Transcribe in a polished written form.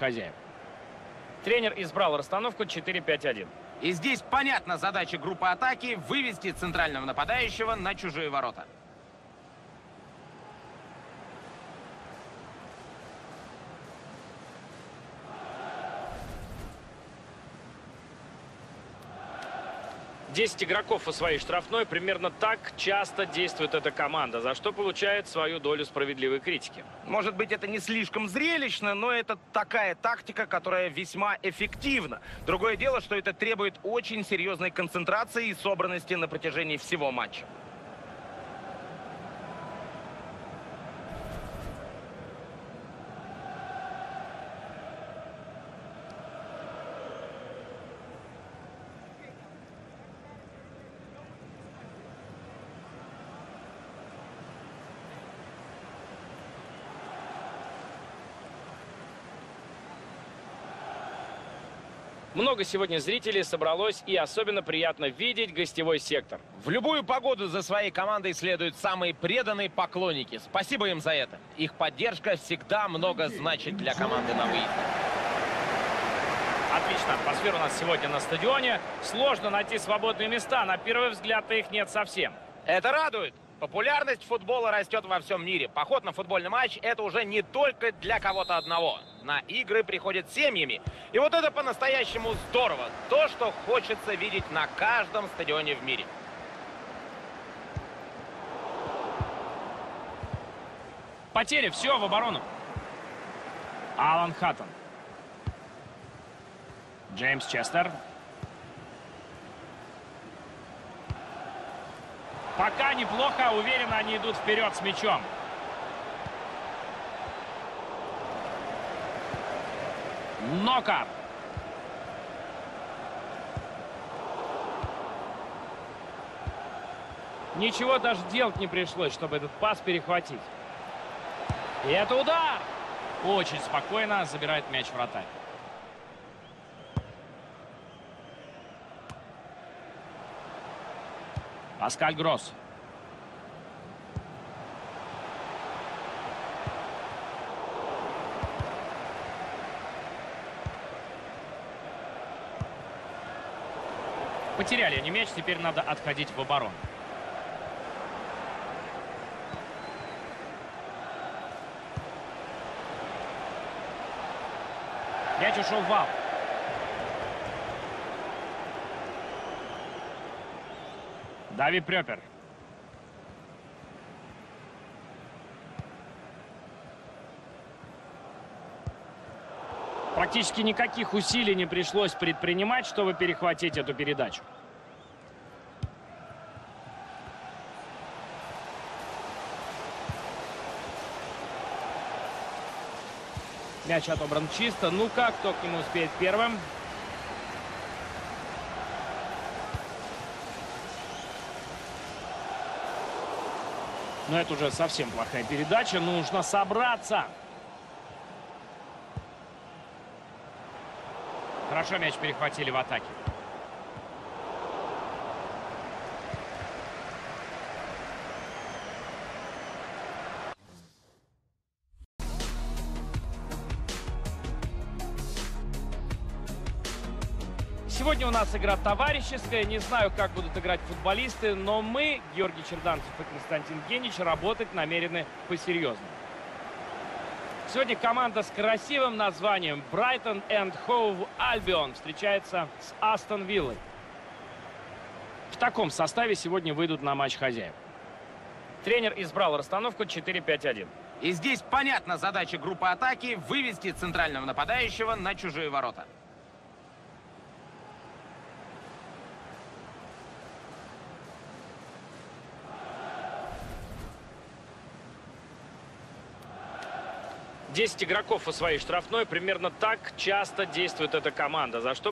хозяев. Тренер избрал расстановку 4-5-1. И здесь понятна задача группы атаки — вывести центрального нападающего на чужие ворота. Десять игроков у своей штрафной. Примерно так часто действует эта команда, за что получает свою долю справедливой критики. Может быть, это не слишком зрелищно, но это такая тактика, которая весьма эффективна. Другое дело, что это требует очень серьезной концентрации и собранности на протяжении всего матча. Много сегодня зрителей собралось, и особенно приятно видеть гостевой сектор. В любую погоду за своей командой следуют самые преданные поклонники. Спасибо им за это. Их поддержка всегда много значит для команды на выезде. Отлично, атмосфера у нас сегодня на стадионе. Сложно найти свободные места, на первый взгляд их нет совсем. Это радует. Популярность футбола растет во всем мире. Поход на футбольный матч — это уже не только для кого-то одного. На игры приходят семьями. И вот это по-настоящему здорово. То, что хочется видеть на каждом стадионе в мире. Потери, все в оборону. Алан Хаттон. Джеймс Честер. Пока неплохо, уверенно они идут вперед с мячом. Нокар. Ничего даже делать не пришлось, чтобы этот пас перехватить. И это удар! Очень спокойно забирает мяч вратарь. Паскаль Гросс. Потеряли они мяч, теперь надо отходить в оборону. Мяч ушел в аут. Дави Прёпер. Практически никаких усилий не пришлось предпринимать, чтобы перехватить эту передачу. Мяч отобран чисто. Ну-ка, кто к нему успеет первым? Но это уже совсем плохая передача. Нужно собраться. Хорошо мяч перехватили в атаке. Сегодня у нас игра товарищеская. Не знаю, как будут играть футболисты, но мы, Георгий Черданцев и Константин Генич, работать намерены по-серьезному. Сегодня команда с красивым названием Brighton and Hove Albion встречается с Астон Виллой. В таком составе сегодня выйдут на матч хозяев. Тренер избрал расстановку 4-5-1. И здесь понятна задача группы атаки — вывести центрального нападающего на чужие ворота. Десять игроков у своей штрафной. Примерно так часто действует эта команда, за что